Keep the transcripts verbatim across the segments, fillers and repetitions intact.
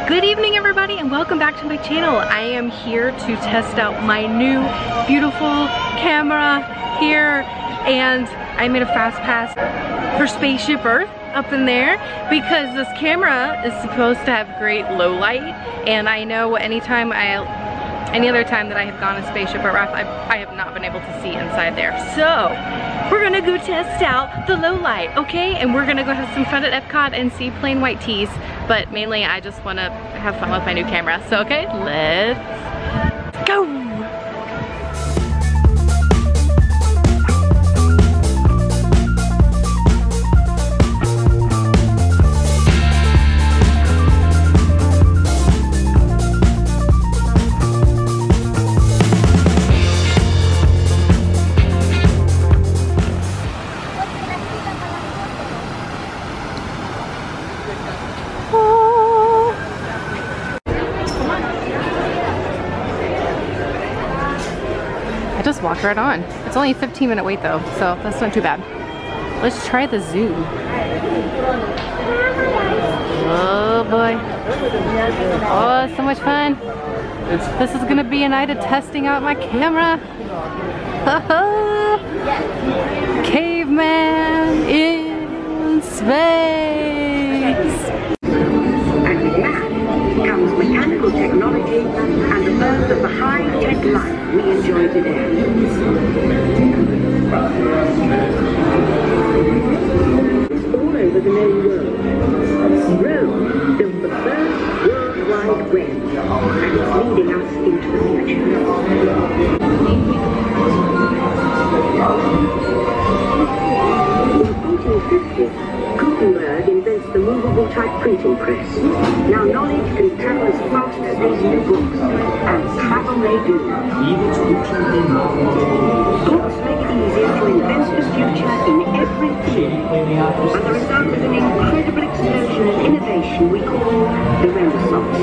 Good evening everybody and welcome back to my channel. I am here to test out my new beautiful camera here, and I made a fast pass for Spaceship Earth up in there because this camera is supposed to have great low light, and I know anytime I any other time that I have gone to Spaceship Earth, I, I have not been able to see inside there. So we're gonna go test out the low light, okay? And we're gonna go have some fun at Epcot and see plain white tees, but mainly I just wanna have fun with my new camera. So okay, let's go. Just walked right on. It's only a fifteen minute wait though, so that's not too bad. Let's try the zoo. Oh boy. Oh, it's so much fun. This is gonna be a night of testing out my camera. Caveman in space. And with that comes mechanical technology and a burst of the high-tech life we enjoy today. All over the known world, Rome built the first worldwide web, and it's leading us into the future. In eighteen fifty, Gutenberg invents the movable type printing press. Now knowledge can travel as fast as these new books, and travel they do. Books make it easier to invent the future in every field, and the result is an incredible explosion of innovation we call the Renaissance.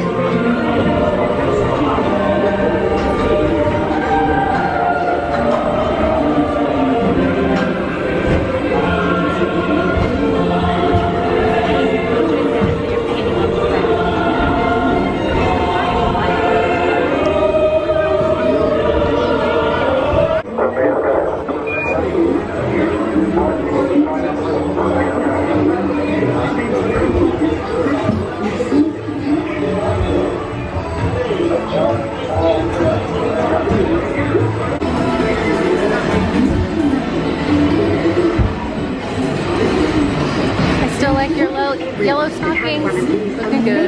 Yellow stockings, looking good.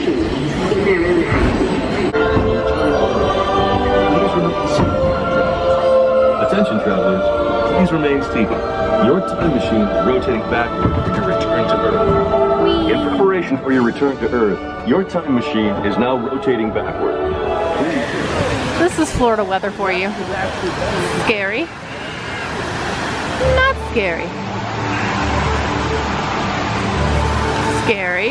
Attention travelers, please remain seated. Your time machine is rotating backward for your return to Earth. Whee. In preparation for your return to Earth, your time machine is now rotating backward. This is Florida weather for you. Scary. Not scary. Scary.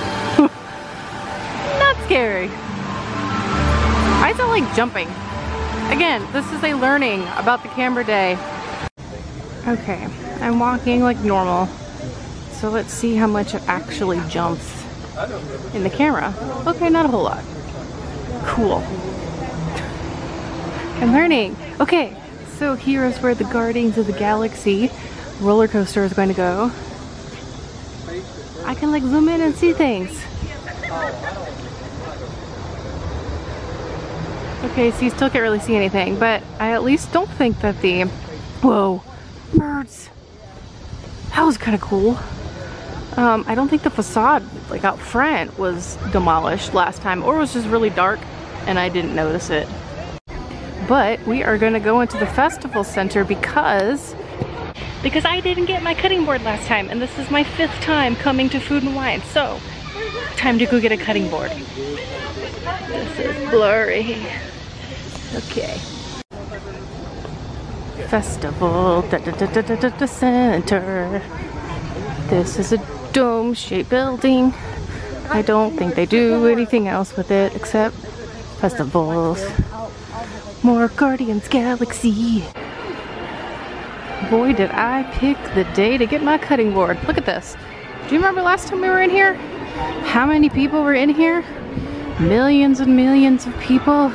Not scary. I don't like jumping. Again, this is a learning about the camera day. Okay, I'm walking like normal. So let's see how much it actually jumps in the camera. Okay, not a whole lot. Cool. I'm learning. Okay, so here is where the Guardians of the Galaxy roller coaster is going to go. I can like zoom in and see things. Okay, so you still can't really see anything, but I at least don't think that the, whoa, birds. That was kind of cool. Um, I don't think the facade like out front was demolished last time, or it was just really dark and I didn't notice it. But we are gonna go into the festival center because Because I didn't get my cutting board last time, and this is my fifth time coming to Food and Wine, so time to go get a cutting board. This is blurry. Okay. Festival da, da, da, da, da, da, da, center. This is a dome-shaped building. I don't think they do anything else with it except festivals. More Guardians Galaxy. Boy, did I pick the day to get my cutting board. Look at this. Do you remember last time we were in here? How many people were in here? millions and millions of people.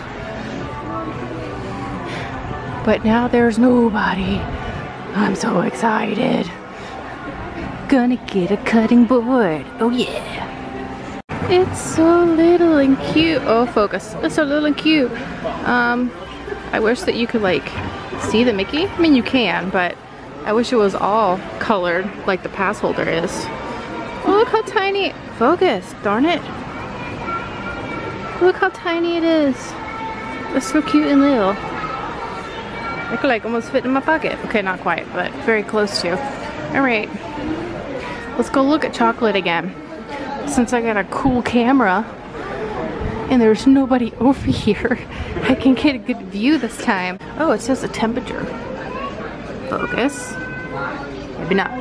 But now there's nobody. I'm so excited. Gonna get a cutting board. Oh yeah. It's so little and cute. Oh, focus. It's so little and cute. Um, I wish that you could like see the Mickey. I mean, you can, but I wish it was all colored like the pass holder is. Oh, look how tiny. Focus, darn it. Look how tiny it is. It's so cute and little. I could like almost fit in my pocket. Okay, not quite, but very close to. All right, let's go look at chocolate again. Since I got a cool camera and there's nobody over here, I can get a good view this time. Oh, it says the temperature. Focus. Maybe not.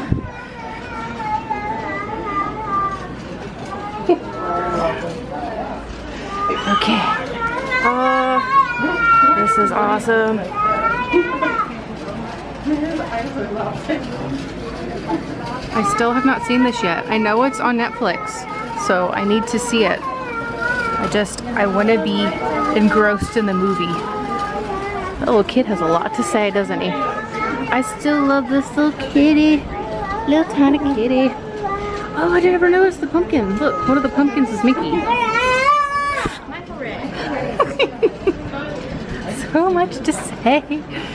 Okay. Oh, this is awesome. I still have not seen this yet. I know it's on Netflix, so I need to see it. I just, I want to be engrossed in the movie. The little kid has a lot to say, doesn't he? I still love this little kitty. Little tiny kitty. Oh, I never noticed the pumpkin. Look, one of the pumpkins is Mickey. So much to say.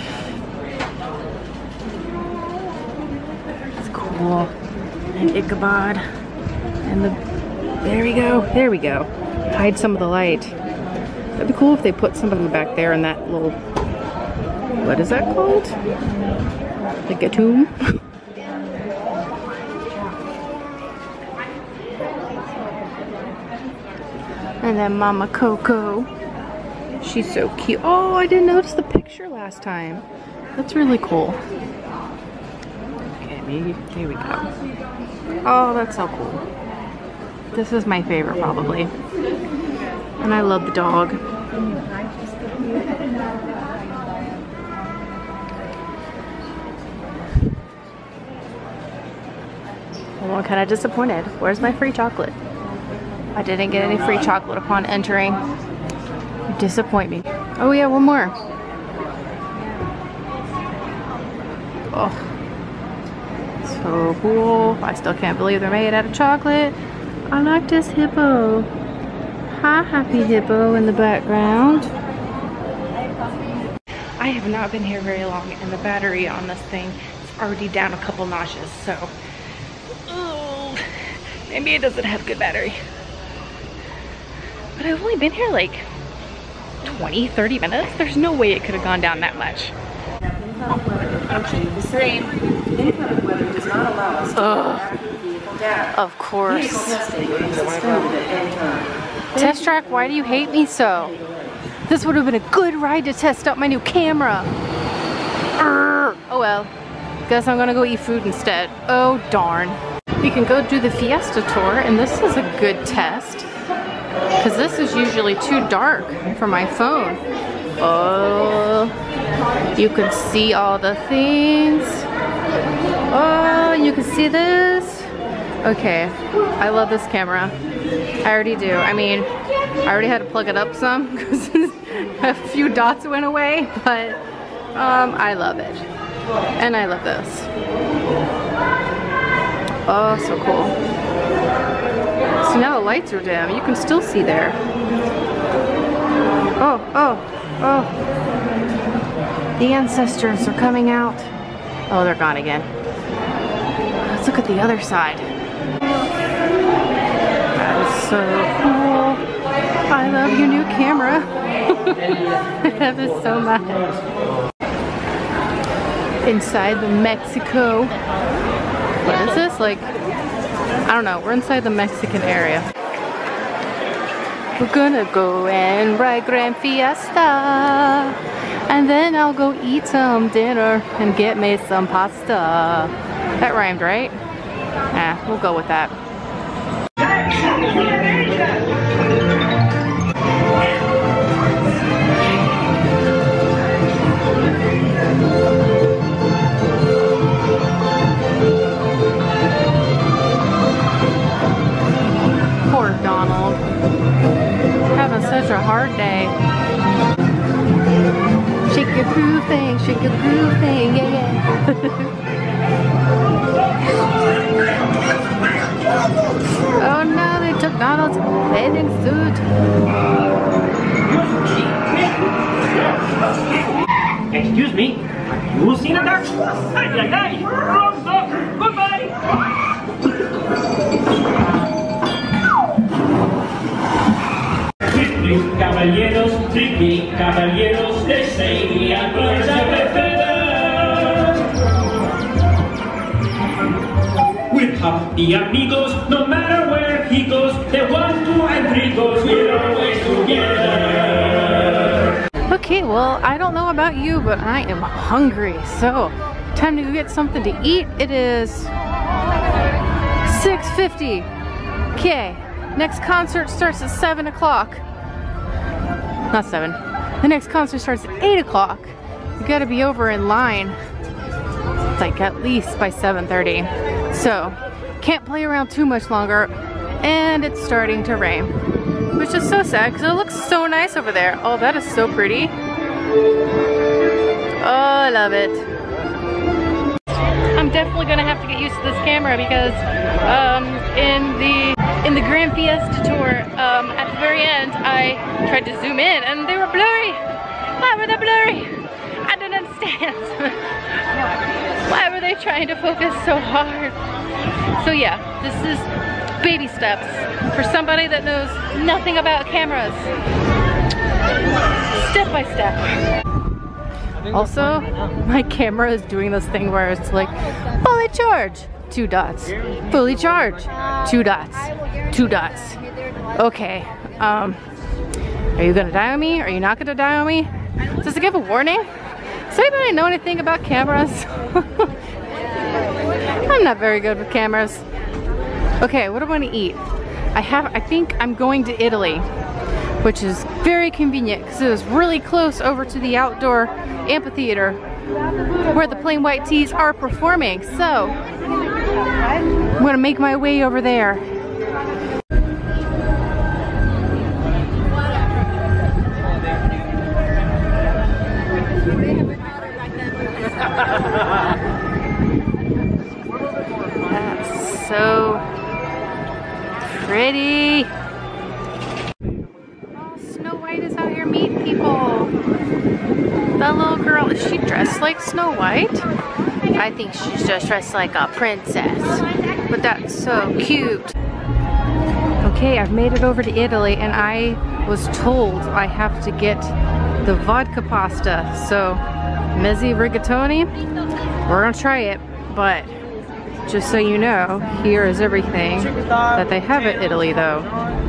It's cool. And Ichabod. And the, there we go. There we go. Hide some of the light. That'd be cool if they put somebody back there in that little, what is that called? Like a tomb? And then Mama Coco. She's so cute. Oh, I didn't notice the picture last time. That's really cool. Okay, maybe, there we go. Oh, that's so cool. This is my favorite probably. And I love the dog. Well, I'm kind of disappointed. Where's my free chocolate? I didn't get any free chocolate upon entering. You disappoint me. Oh yeah, one more. Oh, so cool. I still can't believe they're made out of chocolate. I like this hippo. Hi, happy hippo in the background. I have not been here very long and the battery on this thing is already down a couple notches, so oh, maybe it doesn't have good battery. But I've only been here like twenty, thirty minutes. There's no way it could have gone down that much. Ugh. Of course. Test track, why do you hate me so? This would have been a good ride to test out my new camera. Urgh. Oh well. Guess I'm gonna go eat food instead. Oh darn. We can go do the Fiesta tour, and this is a good test. Because this is usually too dark for my phone. Oh, you can see all the things. Oh, you can see this. Okay, I love this camera. I already do. I mean, I already had to plug it up some because a few dots went away, but um, I love it. And I love this. Oh, so cool. So now the lights are dim. You can still see there. Oh, oh, oh. The ancestors are coming out. Oh, they're gone again. Let's look at the other side. That is so cool. I love your new camera. I love this so much. Inside the Mexico. What is this? Like, I don't know. We're inside the Mexican area. We're gonna go and ride Grand Fiesta. And then I'll go eat some dinner and get me some pasta. That rhymed, right? Yeah, we'll go with that. Poor Donald. McDonald's wedding food. Excuse me, have you seen a duck? Ay, ay, ay! Wrong duck! Goodbye! Tricky caballeros, tricky caballeros, they say I'm birds of a feather. With happy amigos, no matter where he goes, the one, two, and three goes, we're always together. Okay, well, I don't know about you, but I am hungry. So, time to go get something to eat. It is six fifty. Okay, next concert starts at seven o'clock. Not seven. The next concert starts at eight o'clock. You gotta be over in line, like at least by seven thirty. So, can't play around too much longer. And it's starting to rain. Which is so sad because it looks so nice over there. Oh, that is so pretty. Oh, I love it. I'm definitely gonna have to get used to this camera because um, in the in the Grand Fiesta tour, um, at the very end, I tried to zoom in and they were blurry. Why were they blurry? I don't understand. Why were they trying to focus so hard? So yeah, this is baby steps for somebody that knows nothing about cameras. Step by step. Also, my camera is doing this thing where it's like, fully charged, two dots. Fully charged, two dots. Two dots. Okay, um, are you gonna die on me? Are you not gonna die on me? Does it give a warning? Does anybody know anything about cameras? I'm not very good with cameras. Okay, what do I want to eat? I have, I think I'm going to Italy, which is very convenient because it is really close over to the outdoor amphitheater where the Plain White Tees are performing. So, I'm gonna make my way over there. That's so pretty. Oh, Snow White is out here meeting people. That little girl, is she dressed like Snow White? I think she's just dressed like a princess. But that's so cute. Okay, I've made it over to Italy and I was told I have to get the vodka pasta. So, mezzi rigatoni, we're gonna try it, but just so you know, here is everything that they have in Italy though.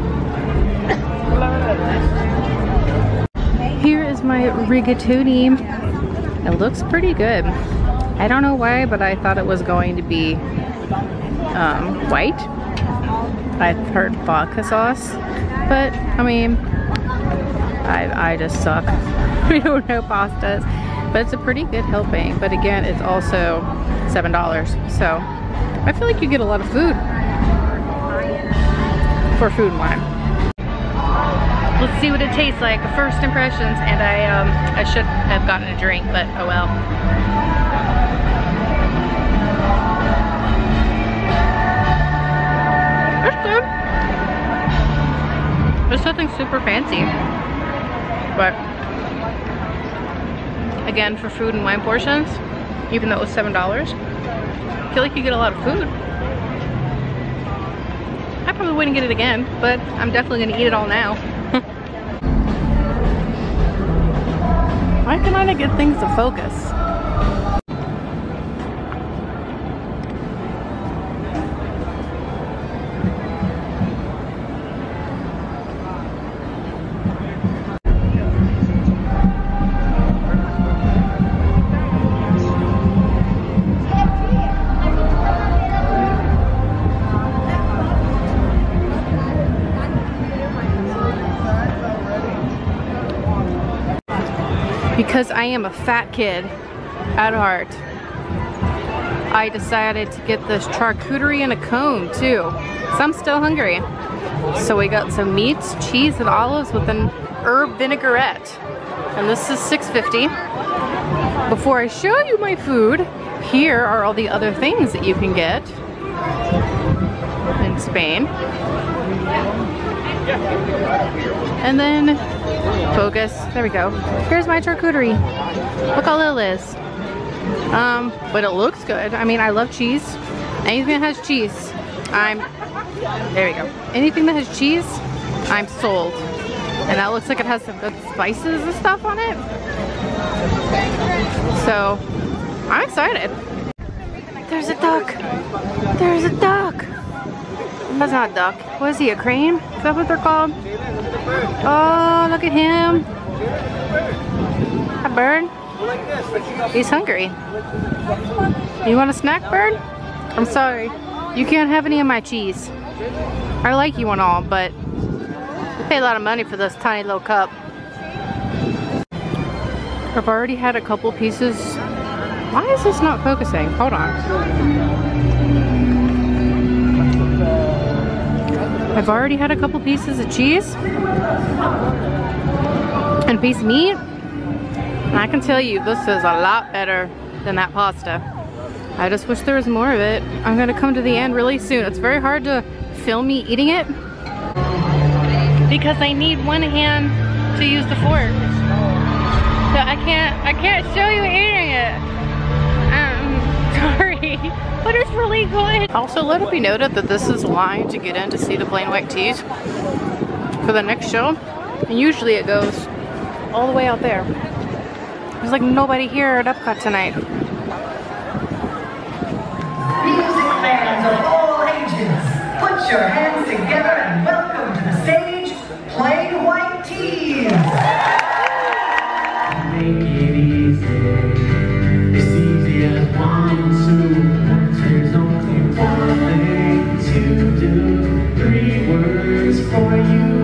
Here is my rigatoni. It looks pretty good. I don't know why, but I thought it was going to be um, white. I've heard vodka sauce, but I mean, I, I just suck. We don't know pastas, but it's a pretty good helping. But again, it's also seven dollars. So I feel like you get a lot of food for food and wine. Let's see what it tastes like. First impressions, and I um, I should have gotten a drink, but oh well. It's good. There's nothing super fancy, but again, for food and wine portions, even though it was seven dollars, I feel like you get a lot of food. I probably wouldn't get it again, but I'm definitely gonna eat it all now. Why can I not get things to focus? Because I am a fat kid at heart, I decided to get this charcuterie in a cone too. So I'm still hungry. So we got some meats, cheese, and olives with an herb vinaigrette. And this is six fifty. Before I show you my food, here are all the other things that you can get in Spain. And then focus. There we go. Here's my charcuterie. Look how little it is. Um, but it looks good. I mean, I love cheese. Anything that has cheese, I'm, there we go. Anything that has cheese, I'm sold. And that looks like it has some good spices and stuff on it. So, I'm excited. There's a duck. There's a duck. That's not a duck. What is he, a crane? Is that what they're called? Oh, look at him. A bird. He's hungry. You want a snack, bird? I'm sorry. You can't have any of my cheese. I like you and all, but you pay a lot of money for this tiny little cup. I've already had a couple pieces. Why is this not focusing? Hold on. I've already had a couple pieces of cheese and a piece of meat. And I can tell you, this is a lot better than that pasta. I just wish there was more of it. I'm gonna come to the end really soon. It's very hard to film me eating it because I need one hand to use the fork. So I can't, I can't show you eating it. Um, sorry, but it's really good. Also, let it be noted that this is a line to get in to see the plain white teas for the next show. And usually it goes all the way out there. There's like nobody here at Epcot tonight. Music fans of all ages, put your hands together and welcome to the stage, Plain White Tees. Make it easy, it's easy as one, two. There's only one thing to do, three words for you.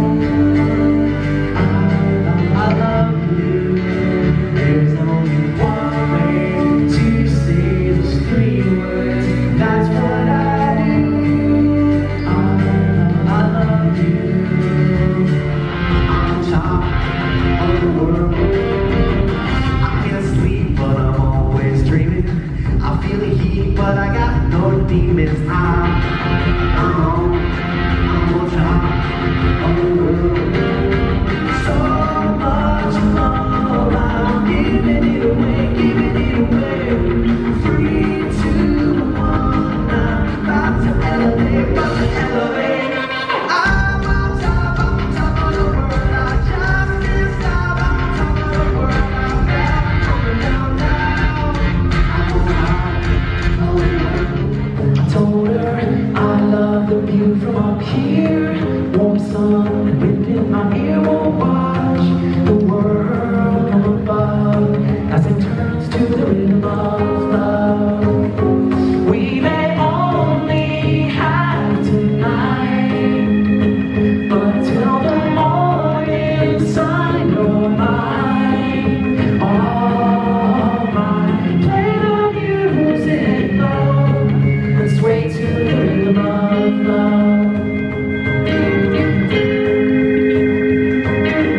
I, I love you. There's only one way to say those three words. That's what I do. I, I love you. On top of the world, I can't sleep, but I'm always dreaming. I feel the heat, but I got no demons. I, I'm on, I'm on top of the world. So much love, I'm giving it away, giving it away. Three, two, one, I'm about to elevate, about to elevate. I'm on top, on top of the world. I just can't stop, I'm on top of the world. I'm back, going down now. I'm on high. I told her I love the view from up here. Warm sun and wind in my ear. Won't watch the world from above as it turns to the rhythm of love. We may only have tonight, but till the morning sun you're mine, all mine. Play the music low and sway to the rhythm of love.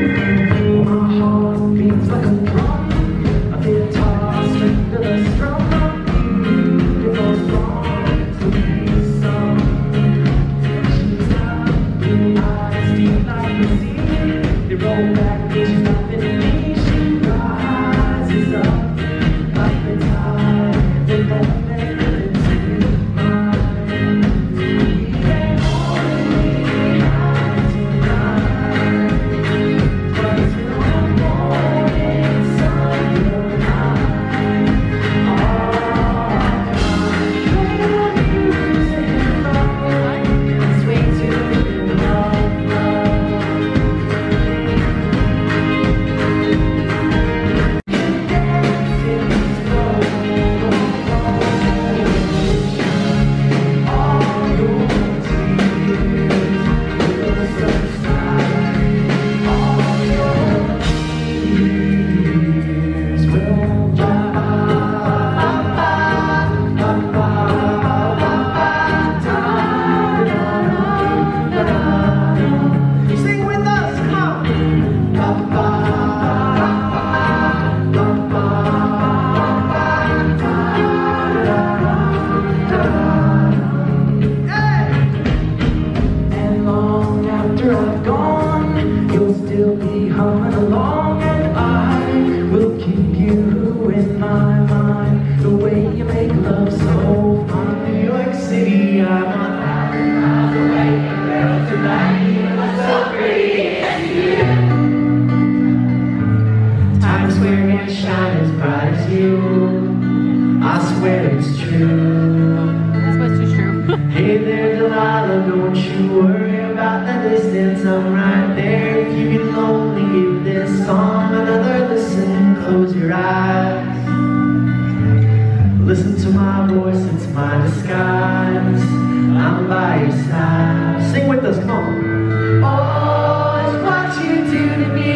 Times Square can shine as bright as you. I swear it's true. That's what's just true. Hey there, Delilah, don't you worry about the distance. I'm right there. If you get lonely, give this song another listen. Close your eyes. Listen to my voice, it's my disguise. I'm by your side. Sing with us, come on. Oh, it's what you do to me.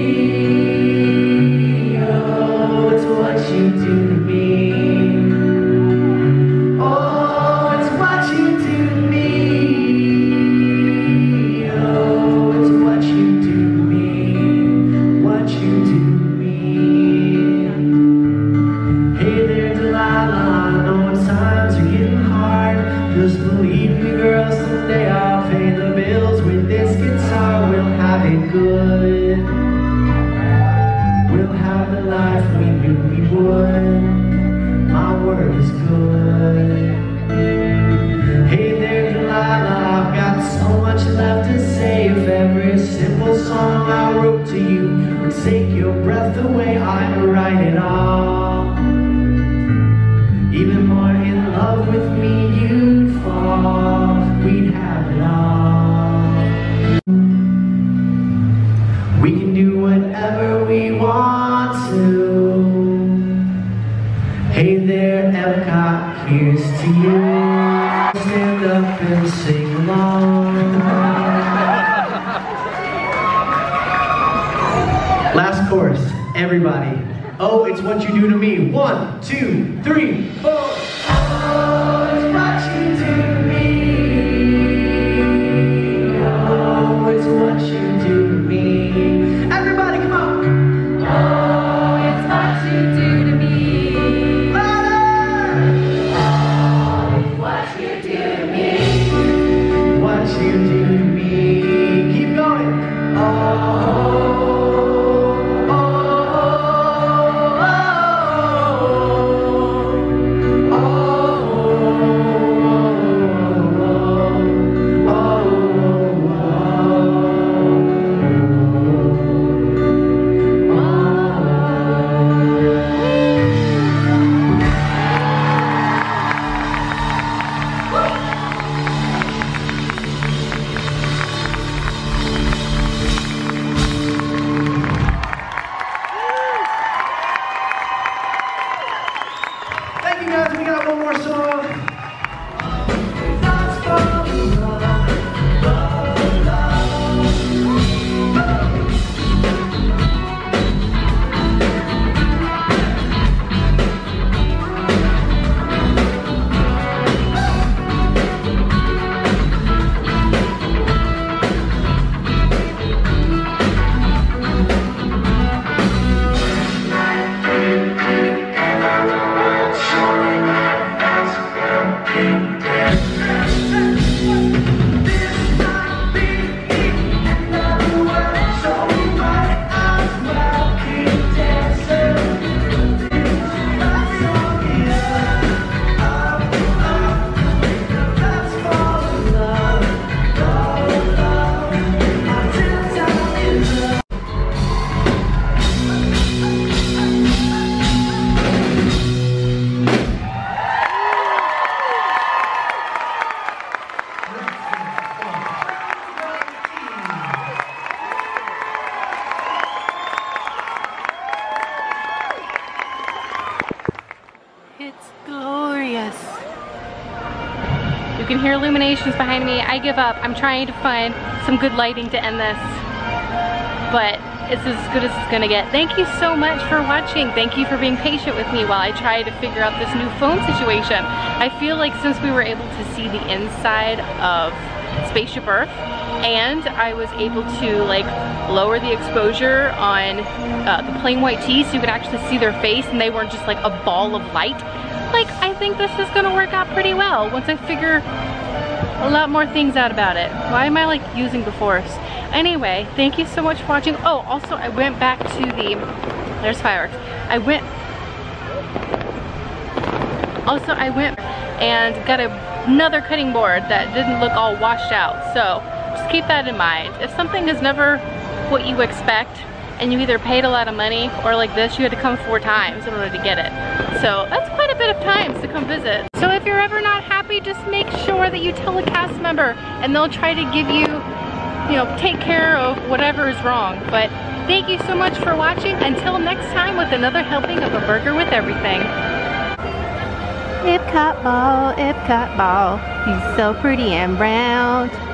Oh, it's what you do to me. Oh, it's what you do to me. Oh, it's what you do to me. What you do to me. Hey there, Delilah, I know times are getting hard. Just believe me, girl, someday I'll pay the bills with this guitar. We'll have it good. We'll have the life we knew we would. My word is good. Hey there, Delilah, I've got so much left to say. If every simple song I wrote to you would take your breath away, I'd write it all. Even more in love with me, you'd fall. We'd have it all. We can do whatever we want to. Hey there, Epcot, here's to you. Stand up and sing along. Last chorus, everybody. Oh, it's what you do to me. One, two, three, four. Oh, it's what you do to me. Oh, it's what you do to me. Everybody, come on. Oh, it's what you do to me. Louder. Oh, it's what you do to me. What you do to me. Keep going. Oh. Thank you guys, we got one more song. It's glorious. You can hear illuminations behind me. I give up. I'm trying to find some good lighting to end this, but it's as good as it's gonna get. Thank you so much for watching. Thank you for being patient with me while I try to figure out this new phone situation. I feel like since we were able to see the inside of Spaceship Earth, and I was able to like lower the exposure on uh, the plain white tee so you could actually see their face and they weren't just like a ball of light. Like, I think this is gonna work out pretty well once I figure a lot more things out about it. Why am I like using the force? Anyway, thank you so much for watching. Oh, also I went back to the, there's fireworks. I went, also I went and got a, another cutting board that didn't look all washed out. So, just just keep that in mind. If something is never what you expect, and you either paid a lot of money, or like this, you had to come four times in order to get it. So that's quite a bit of times to come visit. So if you're ever not happy, just make sure that you tell a cast member, and they'll try to give you, you know, take care of whatever is wrong. But thank you so much for watching. Until next time with another helping of a burger with everything. Epcot ball, Epcot ball, he's so pretty and round.